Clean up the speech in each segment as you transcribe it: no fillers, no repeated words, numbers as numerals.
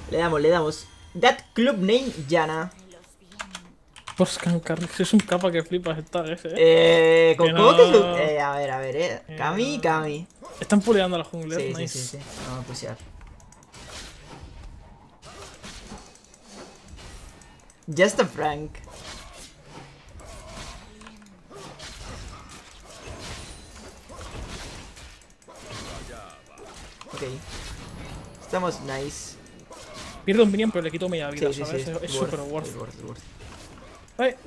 Le damos, le damos. That club name Yana. Pues Kankarix es un capa que flipas esta vez, ¿Con Que cómo que no. a ver. Kami, Kami. Están puleando a la jungler, Sí, nice. sí. Vamos a pushear. Just a prank. Ok. Estamos nice. Pierdo un minion, pero le quito media vida, Sí, ¿sabes? Es súper worth. worth. Ay,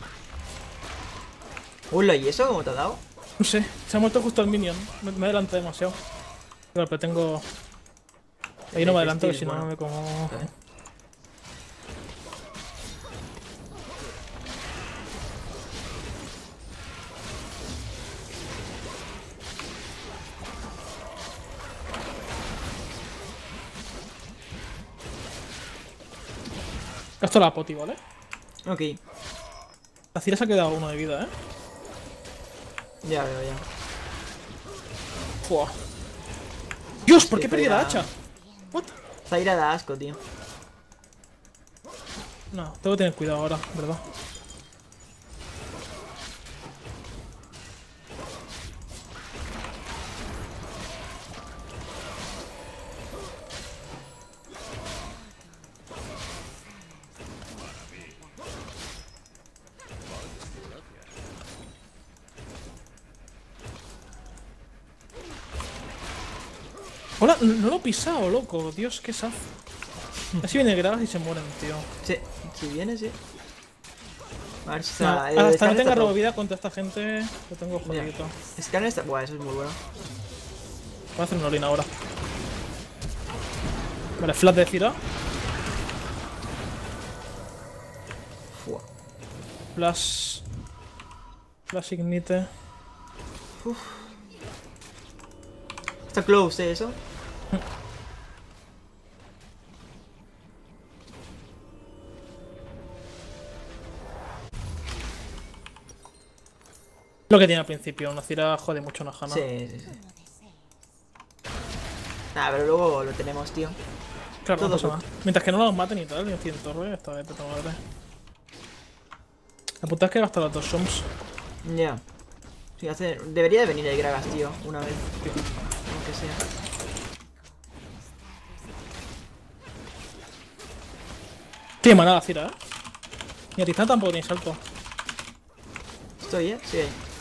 Uy, ¿y eso cómo te ha dado? no sé, se ha muerto justo el minion. Me adelanté demasiado. Pero tengo. Ahí no me adelanto, que si no Bueno. me como. Gasto la poti, ¿vale? Ok, La Cira se ha quedado uno de vida, ya veo, ya. Fua. Dios, ¿por qué Sí, perdí la Zaira- hacha? What? Zaira da asco, tío. No, tengo que tener cuidado ahora, ¿verdad? Hola, no lo he pisado, loco. Dios, qué saf. Así viene Gragas y se mueren, tío. Sí, si viene, sí. A ver si No, está. hasta no Scanner tenga está robo top. vida contra esta gente, lo tengo jodidito. Scanner está. Buah, eso es muy bueno. Voy a hacer un all-in ahora. Vale, flash de Cira. Fua. Flash. Flash ignite. Está close, eso. Lo que tiene al principio, una Cira jode mucho a Hana. Sí. Nah, pero luego lo tenemos, tío. Claro, no todo pasa good. nada. Mientras que no los maten y tal, ni estoy en torre, está de puta madre. La puta es que he gastado las dos Soms. Ya. Sí, debería de venir el Gragas, tío, una vez. Aunque sea. Tiene manada Cira, Ni a Tristán tampoco tiene salto. Estoy, sí.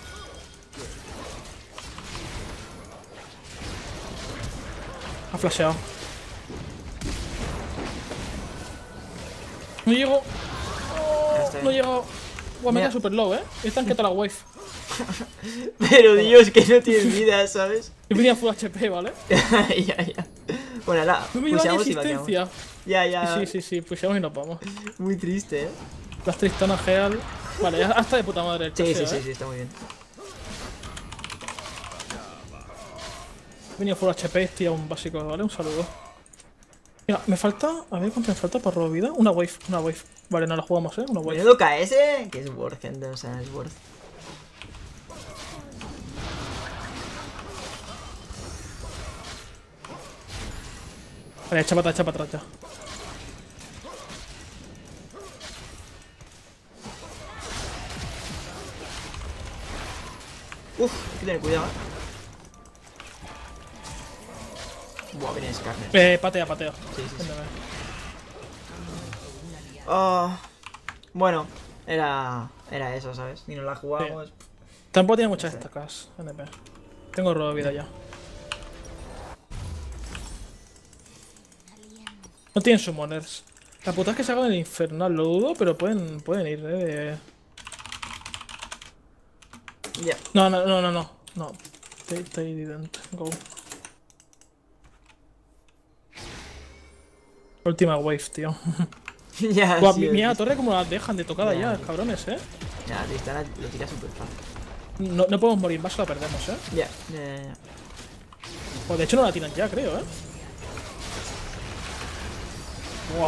Ha flasheado. No llego. Ya está No bien. llego. Buah, me Mira. queda super low, Están que toda la wave. Pero Dios, que no tiene vida, ¿sabes? Yo venía full HP, ¿vale? ya. Bueno, ahora No me lleva ni pusheamos y vaqueamos. asistencia. Ya. Sí, pushamos y nos vamos. Muy triste, Las Tristana Geal. Vale, ya está de puta madre el chaseo, Sí, está muy bien. He venido full HP, estoy a un básico, ¿vale? Un saludo. Mira, me falta. A ver cuánto me falta para robo vida. Una wave. Vale, no la jugamos, Una wave. Menudo KS, que es worth, gente, o sea, es worth. Vale, echa para atrás ya. Uf, hay que tener cuidado, Buah, viene Skarner. Patea. Sí. Véndeme. Oh, bueno, era eso, ¿sabes? Ni nos la jugamos. Tampoco tiene muchas estacas, NP. Tengo robo de vida ya. No tienen summoners. La puta es que se hagan el infernal, lo dudo, pero pueden ir, Ya. No. No. They didn't go. Última wave, tío. Ya, Buah, sí, mira la torre como la dejan de tocada Ya, ya, tío. cabrones, Ya, Tristana lo tira súper fácil. No podemos morir más o la perdemos, Ya. Pues de hecho no la tiran ya, creo, Buah.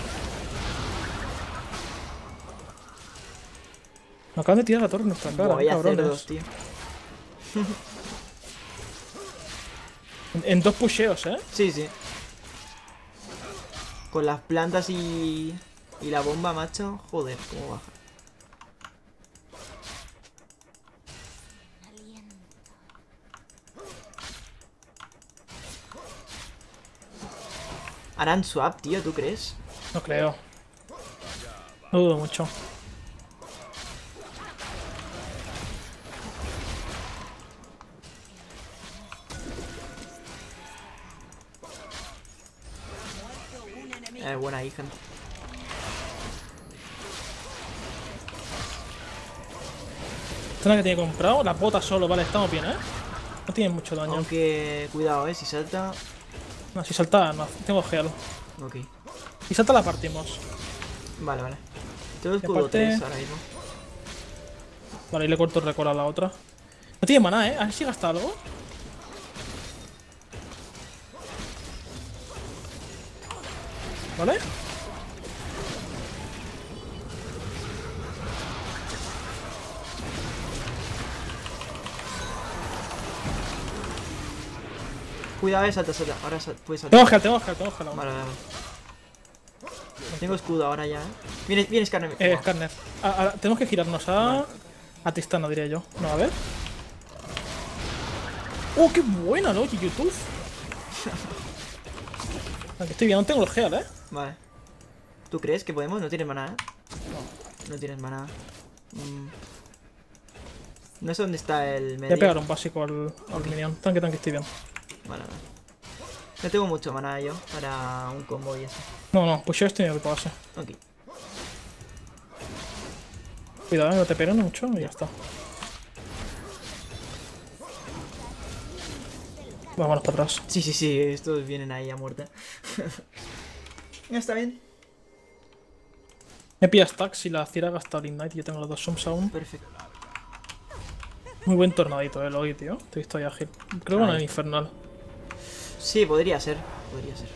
Me acaban de tirar la torre en nuestra cara, Voy a hacer cabrones. dos, tío. En dos pusheos, Sí. Con las plantas y la bomba, macho. Joder, cómo baja. ¿Harán swap, tío? ¿Tú crees? No creo. No dudo mucho. Buena hija. Esta es la que tiene comprado. La bota solo, vale, estamos bien, ¿eh? No tiene mucho daño. Aunque, cuidado, si salta. No, si salta, no. Tengo gel. Ok. Si salta la partimos. Vale, vale. Tengo escudo aparte- 3 ahora mismo. Vale, y le corto el récord a la otra. No tiene maná, ¿eh? A ver si gasta algo. ¿Vale? Cuidado, salta, salta. Ahora puedes saltar. Tengo gel aún. Vale, vale. Tengo escudo ahora ya, Viene Skarner. Skarner. Ahora tenemos que girarnos a Tristana, diría yo. No, a ver. ¡Oh, qué buena, ¿no? YouTube. Aunque estoy bien, no tengo el gel, ¿eh? Vale. ¿Tú crees que podemos? No tienes maná, ¿eh? No tienes maná. No sé dónde está el medio. Voy a pegar un básico al minion. Tanque, estoy bien. Vale, vale. No tengo mucho maná yo para un combo y eso. No, pues yo estoy en el base. Ok. Cuidado, no te pegan mucho y ya está. Vámonos para atrás. Sí, estos vienen ahí a muerte. Ya está bien. Me pilla stacks si la Cira gasta el Ignite y yo tengo los dos Sums aún. Perfecto. Muy buen tornadito, Logi, tío. Te he visto ahí ágil. Creo que no es infernal. Sí, podría ser. Podría ser.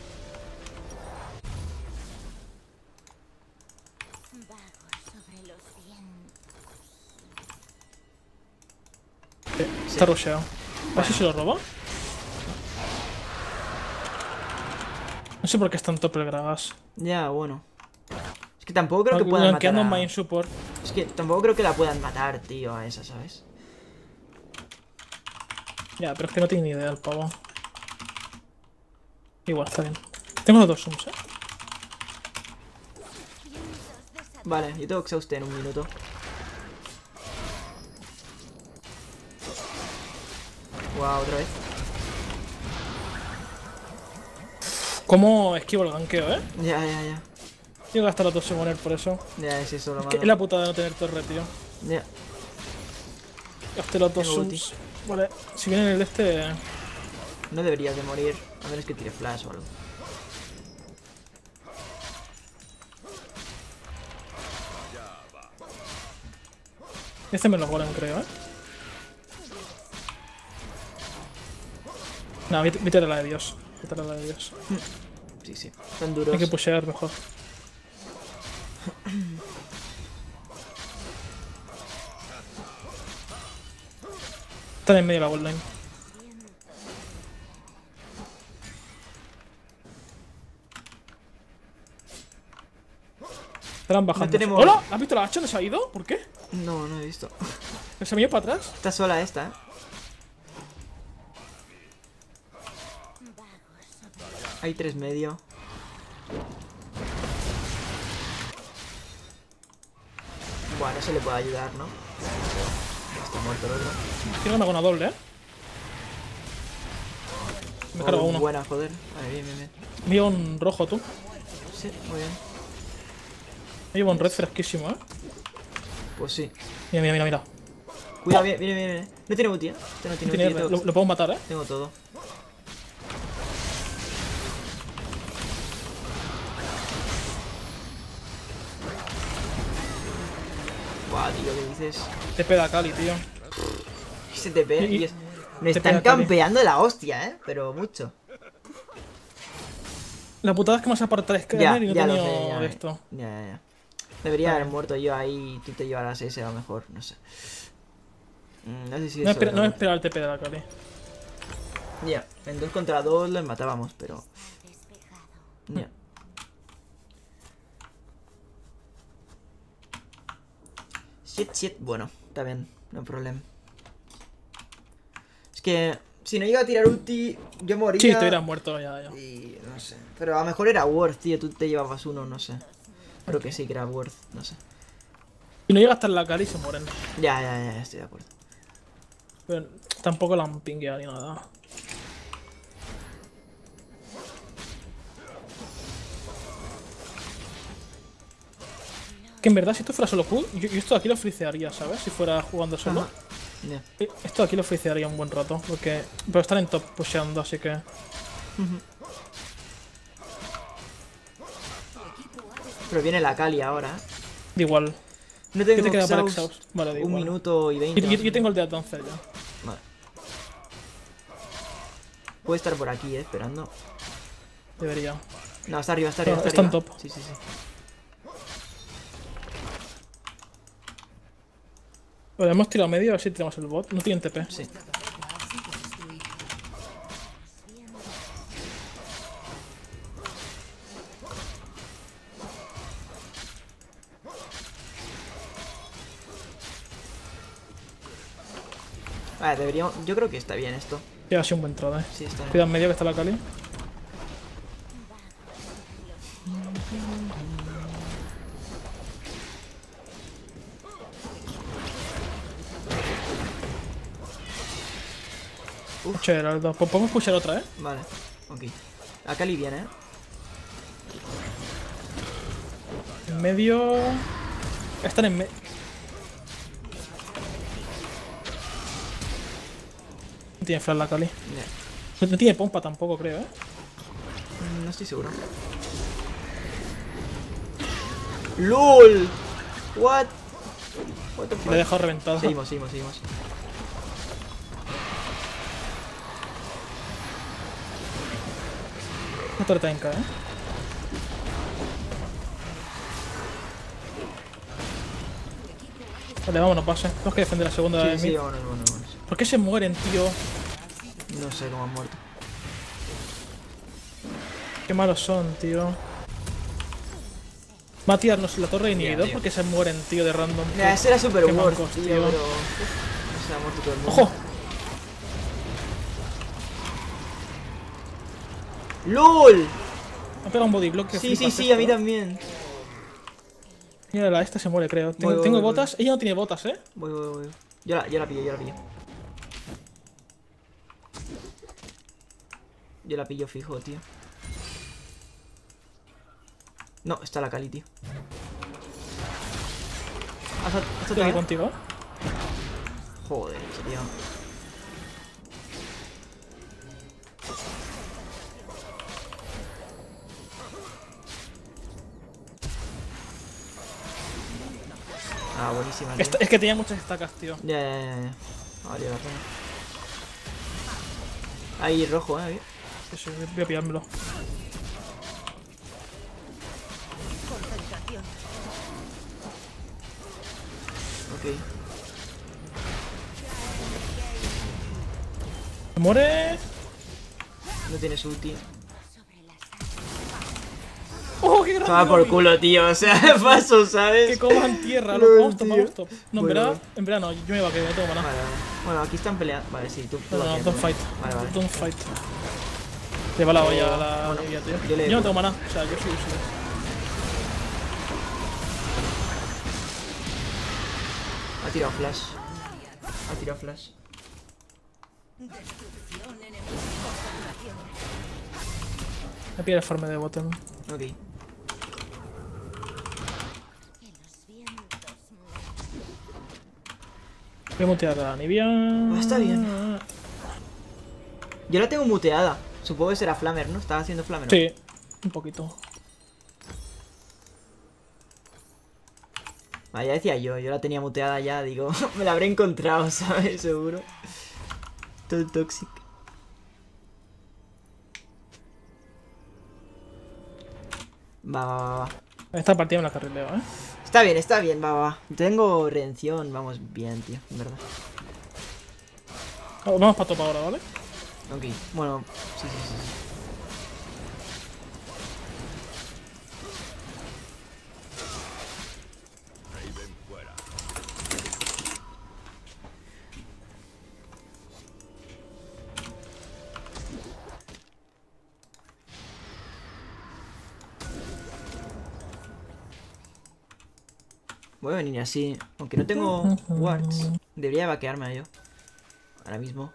Está rusheado. A ver si se lo roba. No sé por qué está en top el Gragas. Ya, bueno. Es que tampoco creo que puedan matar en a... main support. Es que tampoco creo que la puedan matar, tío, a esa, ¿sabes? Ya, pero es que no tiene ni idea el pavo. Igual, está bien. Tengo los dos Sums, Vale, yo tengo exhauste en un minuto. Wow, otra vez. ¿Cómo esquivo el ganqueo, Ya. Tengo que gastar los dos summoner por eso. Ya, es eso lo Es malo. que es la putada de no tener torre, tío. Ya. Gasté los dos Tengo ulti. Sums. Vale, si viene el de este... No deberías de morir, a menos que tire flash o algo. Este me lo golem, creo, No, mítale la de Dios. Mítale la de Dios. Sí. Son duros. Hay que pushear mejor. Están en medio de la gold line. Estarán bajando. No tenemos- ¡Hola! ¿Has visto la hacha? ¿No se ha ido? ¿Por qué? No, no he visto. ¿Se me ha ido para atrás? Está sola esta, Hay 3 medio. Bueno, se le puede ayudar, ¿no? Está muerto el otro. Tiene una buena doble, Me cargo uno. Buena, joder. Vale, bien. Me llevo un rojo, tú. Sí, muy bien. Me llevo un red fresquísimo, Pues sí. Mira. Cuidado, viene. No tiene ulti, Este no tiene Tiene ulti. R. Lo puedo matar, Tengo todo. Buah, tío, ¿qué dices? TP da Cali, tío. Ese TP, Y- Dios. Me TP están da Cali. campeando la hostia, Pero mucho. La putada es que me has apartado Ya, Scanner y no he ya lo tenido sé, ya. esto. Ya. Debería haber muerto yo ahí y tú te llevarás ese a lo mejor, no sé. No sé si No eso he era- esperado el TP de la Cali. Ya, en 2 contra 2 los matábamos, pero... Ya. Shit. Bueno, está bien, no hay problema. Es que si no llega a tirar ulti, yo moría. Sí, te hubieras muerto ya. Y no sé. Pero a lo mejor era worth, tío. Tú te llevabas uno, no sé. Creo que sí que era worth, no sé. Si no llega hasta la cara y se mueren. Ya, estoy de acuerdo. Pero tampoco la han pingueado ni nada. Que en verdad, si esto fuera solo Q, yo esto de aquí lo fricearía, ¿sabes? Si fuera jugando solo. Ajá. Yeah. Esto de aquí lo fricearía un buen rato. Porque. Pero están en top pusheando, así que. Pero viene la Kali ahora. Da igual. No ¿Qué tengo te queda para exhaust. exhaust? Vale, da Un igual. minuto y 20. Yo tengo el de Dancer ya. Vale. Puede estar por aquí, esperando. Debería. No, está arriba. Está arriba. en top. Sí. Vale, hemos tirado medio, a ver si tiramos el bot. No tienen TP. Sí. Vale, deberíamos... Yo creo que está bien esto. Ya ha sido un buen trade, Sí, está bien. Cuidado en medio que está la Kali. Chévere, Aldo. Pues podemos pushar otra, Vale, ok. La Kali viene, En medio. Están en medio. No tiene flash la Kali. Yeah. No tiene pompa tampoco, creo, No estoy seguro. ¡LOL! What the fuck? Le he dejado reventado. Seguimos. No te retenca, Vale, vámonos, pase. Tenemos que defender la segunda de Sí, mid. vámonos. ¿Por qué se mueren, tío? No sé cómo han muerto. Qué malos son, tío. Va a tirarnos la torre de inhibidor tío. porque se mueren, tío, de random. Mira, ese era super Qué worth, mancos, tío, tío. pero... No se ha muerto todo el mundo. ¡Ojo! ¡LOL! Me ha pegado un body block que Sí, flipas a mí esto, también. Mira, esta se muere, creo. Voy. Tengo botas. Ella no tiene botas, Voy. Yo la pillo. Yo la pillo fijo, tío. No, está la Kali, tío. ¿Hasta Estoy aquí contigo. Joder, tío. Ah, buenísima, tío. Es que tenía muchas estacas, tío. Ya. Vale, la pena. Ahí rojo, Sí, voy a pillármelo. Ok. ¿Se muere? No tienes ulti. ¡Oh, qué grande! Toma por culo, tío. O sea, paso, ¿sabes? Que coman tierra, No, loco. Vamos top, tío. vamos top. No, Bueno. en verano, yo me va a quedar, no tengo maná. Vale. Bueno, aquí están peleando. Vale, sí, tú No, vas don't bien, fight. Vale. Don't fight. Lleva la olla a la Bueno, Nibia, tío. yo le- Yo no tengo maná, o sea, yo soy useless. Ha tirado flash. Me pide el farm de bottom. Ok. Voy a mutear a la Nibia. Está bien. Yo la tengo muteada. Supongo que será Flamer, ¿no? Estaba haciendo Flamer. Sí, un poquito. Ya decía yo la tenía muteada ya, digo, me la habré encontrado, ¿sabes? Seguro. Todo toxic. Va. Esta partida me la carrileo, Está bien, va. Tengo redención, vamos bien, tío, en verdad. Vamos para top ahora, ¿vale? Ok, bueno, sí. Voy a venir así. Aunque no tengo wards. Debería de vaquearme yo. Ahora mismo.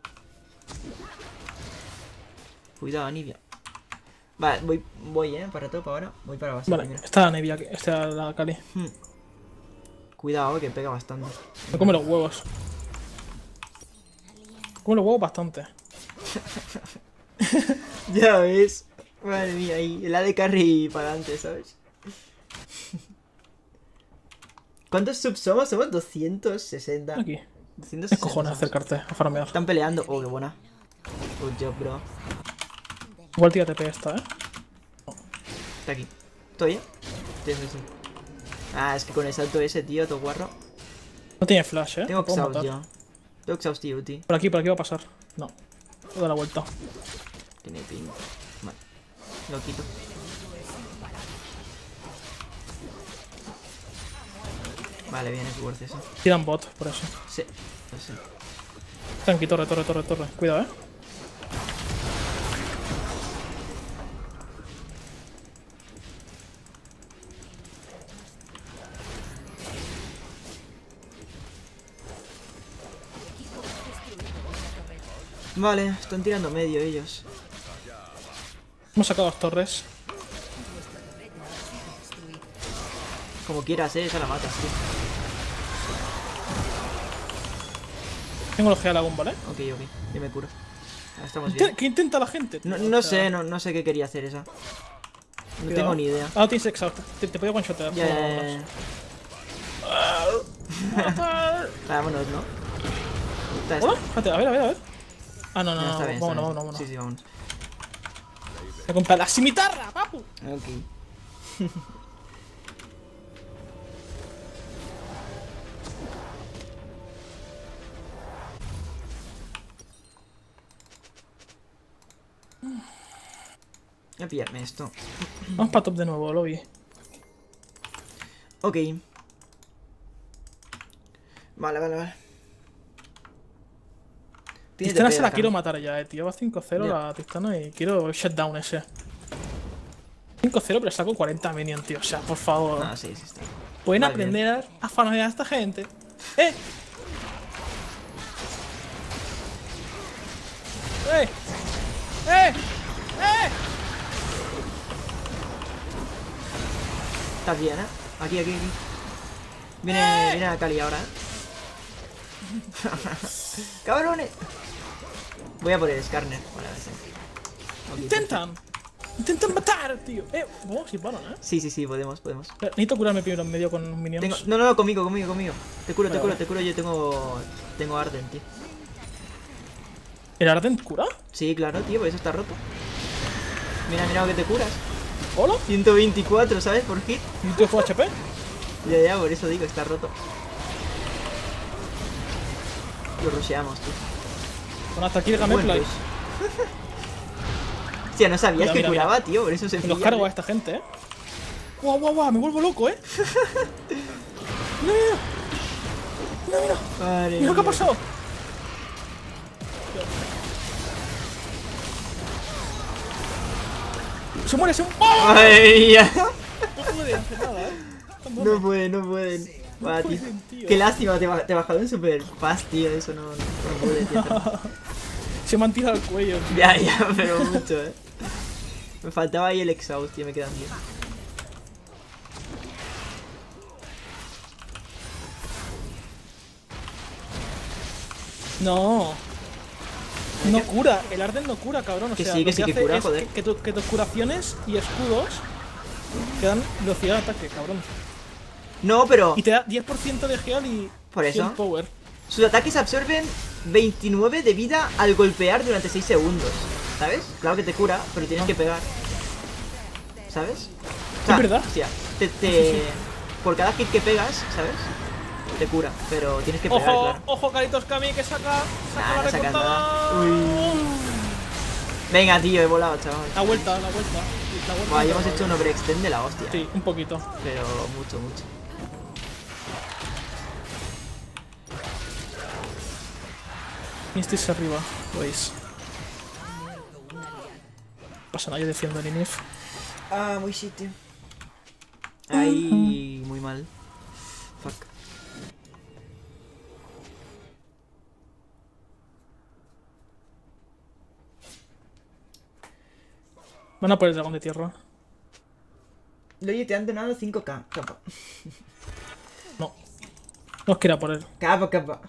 Cuidado, Anivia. Vale, voy, para todo, para ahora. Voy para base Vale, primero. está la Nevia, está la Kali. Cuidado, que pega bastante. Me come los huevos. Me come los huevos bastante. Ya ves. Madre mía, ahí. El AD carry para adelante, ¿sabes? ¿Cuántos subs somos? Somos 260. Aquí. 260. Es cojones acercarte a farmear. Están peleando. Oh, qué buena. Good job, bro. Igual tía TP esta, Está aquí. ¿Estoy bien? Sí, sí, sí. Ah, es que con el salto ese, tío, todo guarro. No tiene flash, Tengo Lo puedo exhaust matar. yo. Tengo exhaust y ulti. Por aquí va a pasar. No. Voy a dar la vuelta. Tiene ping. Vale. Lo quito. Vale, bien, es worth eso. Tiran bot, por eso. Sí, lo sé. Tranqui, torre. Cuidado, Vale, están tirando medio ellos. Hemos sacado las torres. Como quieras, esa la matas, tío. Tengo los Gealagun, ¿vale? Ok, yo me curo. Ahora estamos bien. ¿Qué intenta la gente? No, tío? no O sea, sé, no sé qué quería hacer esa. No cuidado. tengo ni idea. Ah, no tienes exhaust. Te podía one-shotear. Ya. Vámonos, ¿no? ¿Hola? Espérate, a ver. Ah, no, Ya, está bien, está bien. vámonos. Sí, vámonos. Voy a comprar la cimitarra, papu. Ok. Voy a pillarme esto. Vamos para top de nuevo, lobby. Ok. Vale. Tiene Tristana TP se la acá. quiero matar ya, tío. Va 5-0 Ya. la Tristana y quiero shutdown ese. 5-0, pero saco 40 minions, tío. O sea, por favor. Ah, sí, está. Pueden Vale, aprender a farmear a esta gente. ¡Eh! ¡Eh! ¡Eh! ¡Eh! Estás bien, ¿eh? Aquí. Viene a Cali ahora, ¿eh? ¡Cabrones! Voy a por el Skarner. Vale, ok, Intentan matar, tío. Vamos ir para, ¿eh? Sí, podemos. Necesito curarme primero en medio con minions. No, conmigo. Te curo, yo tengo Arden, tío. ¿El Ardent cura? Sí, claro, tío, por eso está roto. Mira lo que te curas. ¿Hola? 124, ¿sabes? Por hit. ¿Y tú full HP? Ya, por eso digo, está roto. Lo rusheamos, tío. Con hasta aquí de gameplay. Hostia, no sabías que Mira. curaba, tío, por eso se Me los cargo a esta gente, Guau, me vuelvo loco, Mira. Madre Mira lo que ha mía. pasado. Se muere. ¡Oh! Madre mía. No puede hacer nada, No pueden. Buah, tío. pueden, tío. Qué lástima, te bajaron super fast, tío. Eso no pude, tío. Se me han tirado al cuello, tío. Ya, pero mucho, Me faltaba ahí el exhaust, tío, me quedan 10. No. No cura, el Arden no cura, cabrón. O Que sea, sí, lo que hace cura, es joder. que tus curaciones y escudos te dan velocidad de ataque, cabrón. No, pero Y te da 10% de heal y Por eso. 100 power. sus ataques absorben 29 de vida al golpear durante 6 segundos. ¿Sabes? Claro que te cura, pero tienes que pegar. ¿Sabes? O Es verdad. Hostia, por cada hit que pegas, ¿sabes? Te cura, pero tienes que pegar, Ojo, claro. ojo, Caritos Kami que saca Nah, la no saca recortada. nada. Uy. Venga, tío, he volado, chaval. La vuelta. Buah, ya hemos hecho un overextend de la hostia. Sí, un poquito. Pero mucho. Instis arriba, lo veis. Pasa nada, yo defiendo el Inif. Ah, muy shit, tío. Ahí, muy mal. Fuck. Van a por el dragón de tierra. Oye, te han donado 5k. Capa. No. No es que ir por él. Capa, capa.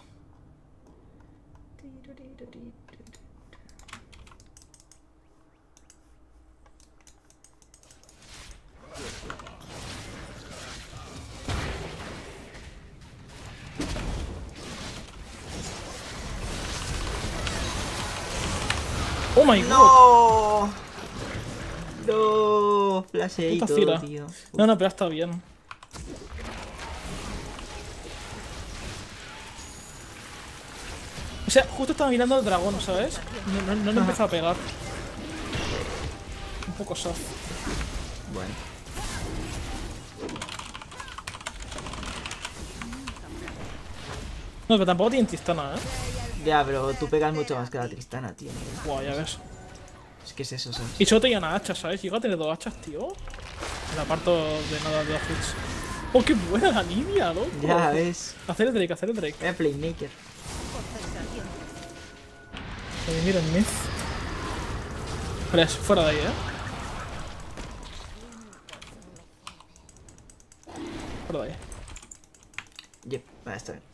Oh my god. ¡No! No, flashé y Puta todo, Cira. tío. No, no, pero está bien. O sea, justo estaba mirando al dragón, ¿sabes? No le empezó a pegar. Un poco soft. Bueno. No, pero tampoco tiene Tristana, ¿eh? Ya, pero tú pegas mucho más que la Tristana, tío. Guau, ya ves. Es que es eso, ¿sabes? Y solo tenía una hacha, ¿sabes? Llega a tener 2 hachas, tío. Me aparto de nada de los hits. ¡Oh, qué buena la Nidia, loco! Ya ves. Hacer el Drake, hacer el Drake. Era Playmaker. Mira el Myth. Vale, fuera de ahí, ¿eh? Fuera de ahí. Yep, vale, está bien.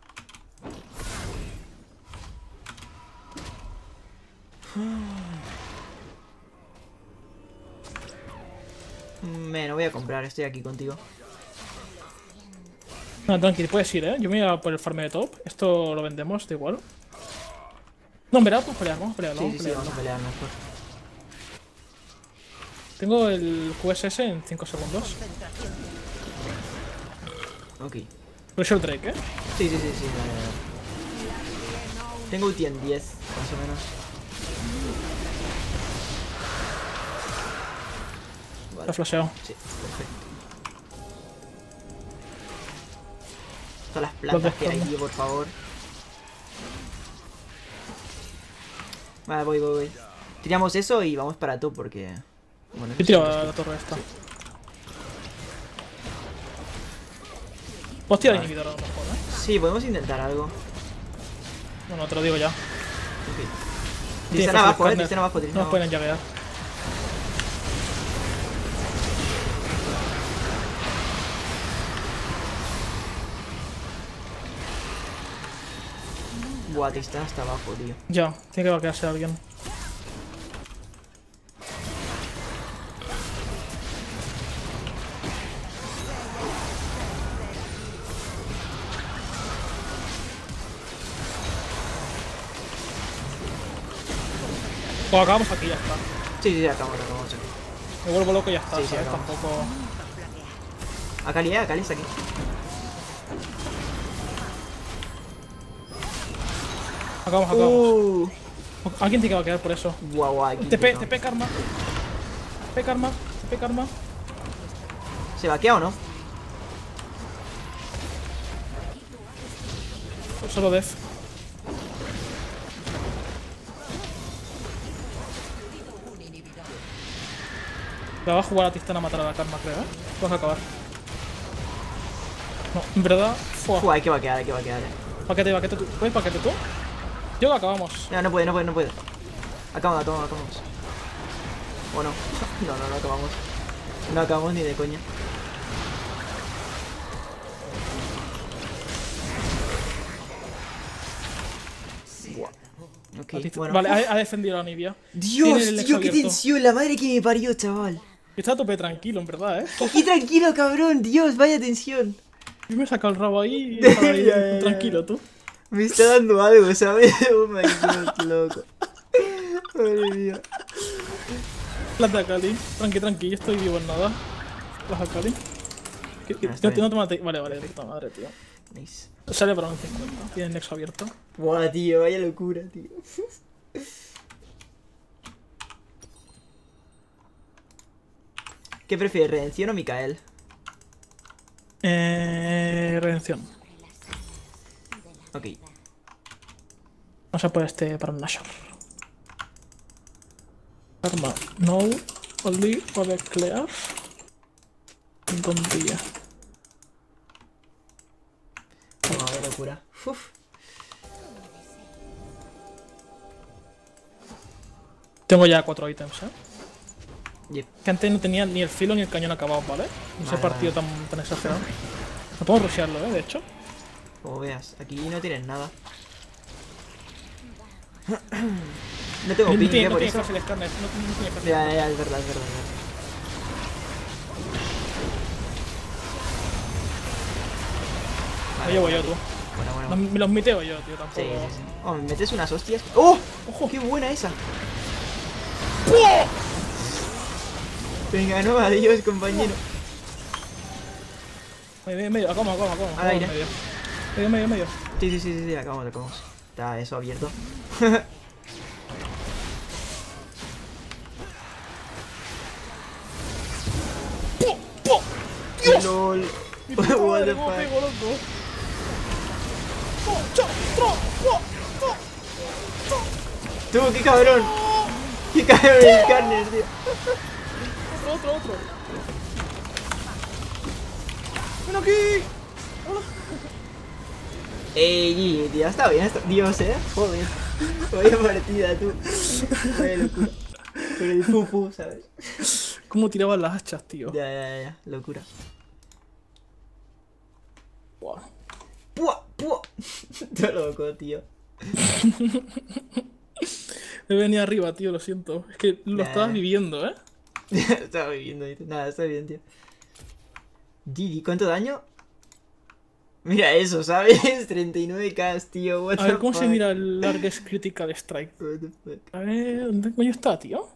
Me no voy a comprar, estoy aquí contigo. No, tranqui, puedes ir, ¿eh? Yo me voy a por el farm de top. Esto lo vendemos, da igual. No, en verdad, vamos a pelear, Sí, sí, sí, vamos a pelear mejor. Tengo el QSS en 5 segundos. Ok. Pressure Drake, ¿eh? Sí, sí, sí, sí, vale, vale. Tengo ulti en 10, más o menos. Está flasheado. Sí, perfecto. Todas las plantas que hay, tío, por favor. Vale, voy. Tiramos eso y vamos para tú porque... Bueno, Yo tiro a la torre esta. Puedes tirar inhibidor a lo mejor, ¿eh? Sí, podemos intentar algo. No, te lo digo ya. Ok. Tiene Tristana abajo, Corner. Tristana abajo, No Tristana nos abajo. pueden llaguear. Buah, Tristana está abajo, tío. Ya, tiene que vaquearse alguien. Pues acabamos aquí, ya está. Sí, sí, acabamos aquí. Me vuelvo loco y ya está, Sí, sí, ¿sabes? acabamos. Tampoco... Akali está aquí. Acabamos. Alguien tiene que vaquear por eso. Guau, aquí. TP Karma. TP Karma. ¿Se vaquea o no? Solo Def. La va a jugar a Tristana a matar a la Karma, creo, ¿eh? Vas a acabar. No, en verdad... Fua. Buah, hay que vaquear, Paquete tú. ¿Puedes paquete tú? Yo lo acabamos. No puede. Acabamos. ¿O no? No acabamos. No acabamos ni de coña. Buah. Ok, bueno. Vale, ha defendido a la Nibia. Dios, Tiene el tío, nexo qué abierto. tensión, la madre que me parió, chaval. Está a tope tranquilo, en verdad, ¿eh? Aquí tranquilo, cabrón, Dios, vaya tensión. Yo me he sacado el rabo ahí y estaba ahí Ya. tranquilo, tú. Me está dando algo, ¿sabes? Oh my god, loco. Madre mía. Planta a Kali. Tranqui, yo estoy vivo en nada. Las a Kali. Está bien. No te mate. Vale, puta madre, tío. Nice. Sale para un 50. Tiene el nexo abierto. Buah, tío, vaya locura, tío. ¿Qué prefieres, Redención o Mikael? Redención. Ok. Vamos a por este para un Nashor. Karma. No. Only for the clear. Buen día. Locura. Uf. Tengo ya 4 ítems, Yep. Que antes no tenía ni el filo ni el cañón acabados, ¿vale? Ese Vale, partido tan exagerado. No podemos rushearlo, de hecho. Como veas, aquí no tienes nada. No tengo No ping, tiene, por no tiene eso. fácil escáner, no tiene fácil. Ya, es verdad, es verdad. Me llevo yo, tú. Bueno. Me los miteo yo, tío, tampoco. Sí. Oh, me metes unas hostias. ¡Oh! ¡Ojo! ¡Qué buena esa! Venga, no, adiós, compañero. Medio, acabo. Al aire. Medio. Sí, acabamos. Está eso abierto. ¡Dios! LOL. Mi puta What madre, the cómo fuck. pego, loco. Tú, qué cabrón. Qué cabrón el carne, tío. Otro. ¡Ven aquí! Ey, tío, está bien esto. Dios, joder. Vaya partida, tú. Vaya locura. Con el pupu, ¿sabes? ¿Cómo tiraban las hachas, tío? Ya. Locura. Buah. ¡Pua! Todo loco, tío. Me venía arriba, tío, lo siento. Es que lo estabas viviendo, ¿eh? Estaba viviendo ahí. Nada, está bien, tío. Gigi, ¿cuánto daño? Mira eso, ¿sabes? 39k, tío. What A ver the cómo se fuck? mira el Largest Critical Strike. What the fuck? A ver, ¿dónde coño está, tío?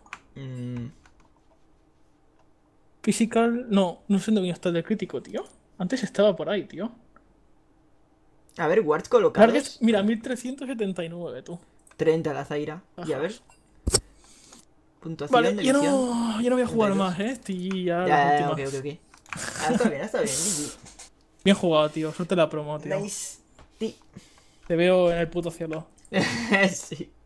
Physical... No sé dónde coño está el del crítico, tío. Antes estaba por ahí, tío. A ver, wards colocados. Largest... Mira, 1379, tú. 30 la Zaira. Y a Ajá. ver. Puntuación Vale, de yo misión. no voy a jugar 32. más, Estoy ya Ya, las ok. últimas. Está bien, Gigi. Bien jugado, tío. Suerte la promo, tío. Nice. Sí. Te veo en el puto cielo. Sí.